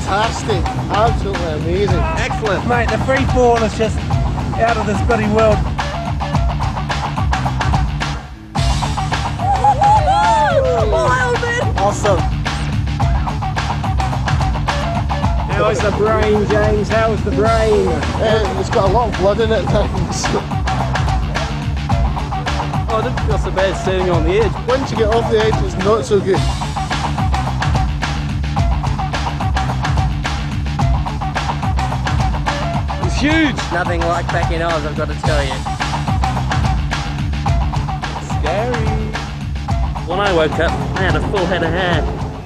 fantastic, absolutely amazing. Excellent. Mate, the free fall is just out of this bloody world. Awesome. How is the brain, James? How is the brain? It's got a lot of blood in it at times. Oh, I didn't feel so bad standing on the edge. Once you get off the edge, it's not so good. It's huge. Nothing like back in Oz, I've got to tell you. Scary. When I woke up, I had a full head of hair.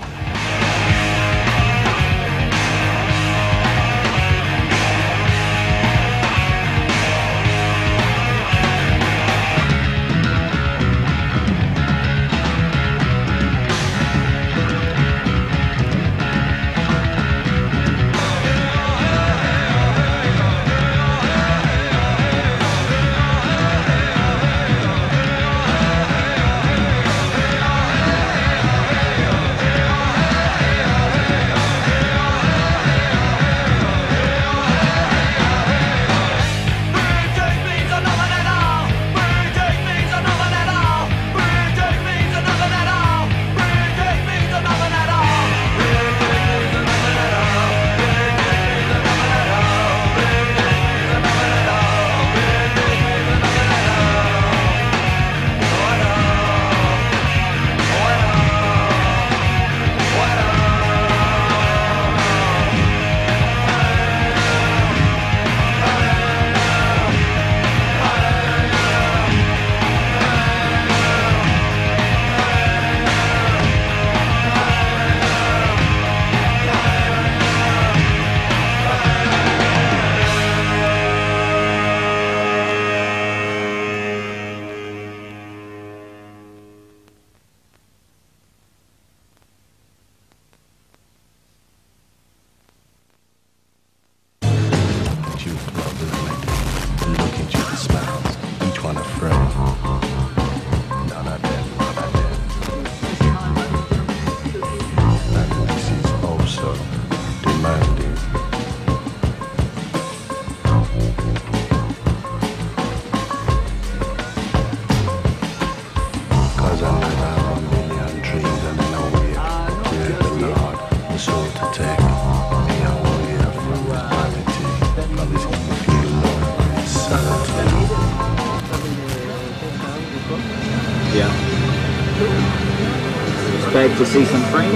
Back to see some friends.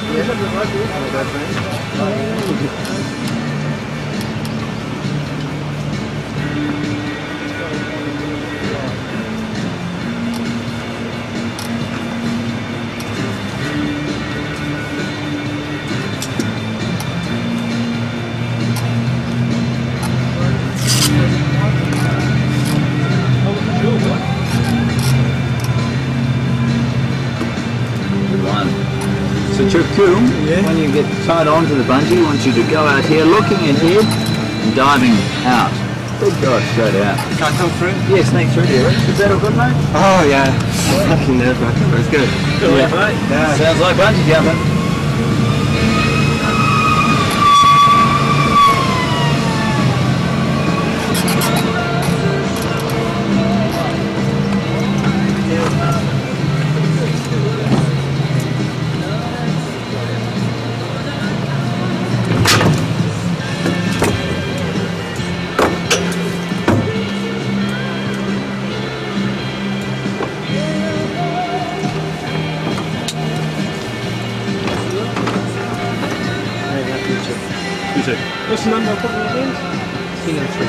So Chukku, when you get tied onto the bungee, I want you to go out here looking ahead and diving out. Big dive straight out. Can I come through? Yeah, sneak through there. Is that all good, mate? Oh yeah. Fucking nerve-wracking, but it's good. Yeah. Yeah. Sounds like bungee jumping. What's the number of football games? 10 and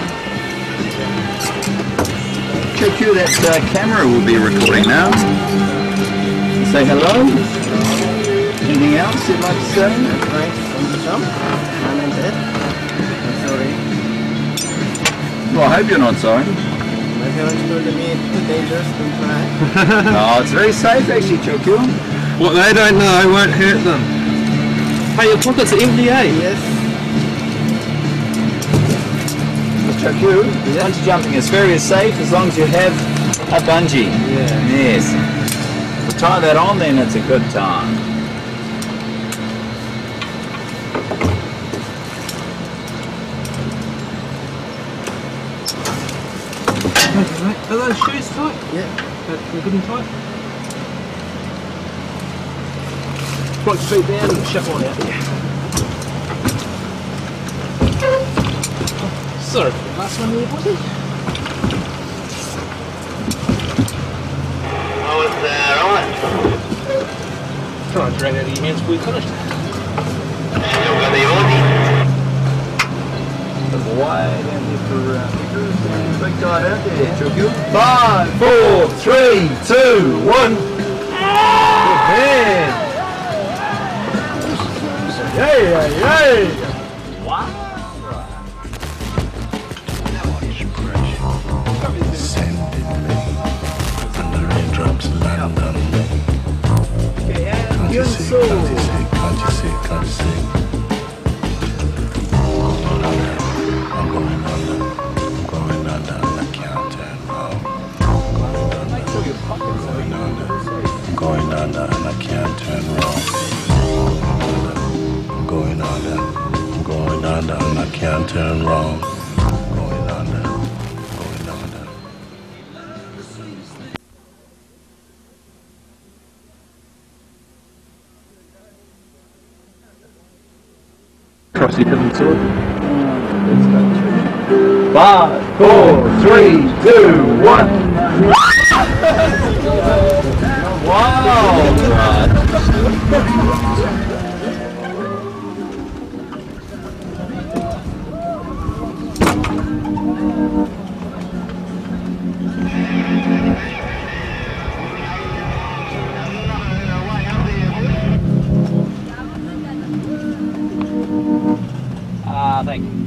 3. Chukku, that camera will be recording now. Say hello. Anything else you'd like to say? Thanks for the jump. I'm in bed. I'm sorry. Well, I hope you're not sorry. My parents told me it's too dangerous to try. No, it's very safe actually, Chukku. What they don't know won't hurt them. Hey, your pockets are empty, eh? Yes. Chukku, bungee jumping is very safe as long as you have a bungee. Yeah. Yes. So tie that on, then it's a good time. Are those shoes tight? Yeah. They're good and tight? Put your feet down and shuffle on out there. Sorry for the last one there, boys. Oh, it's alright. Try and drag out of your hands before you finished. Still got the Aussie. Way down there for Nicholas and big guy out there. Too good. 5, 4, 3, 2, 1. Good man. Yay, yay, yay! Wow. Going under and I can't turn wrong. I'm going under. I'm going under and I can't turn wrong. Going under. Going under. Crossy couldn't sword. 5, 4, 3, 2, 1. Wow! Thank you.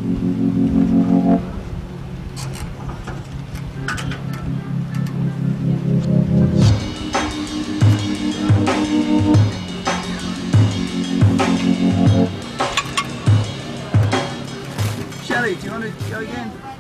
Shelley, do you want to go again?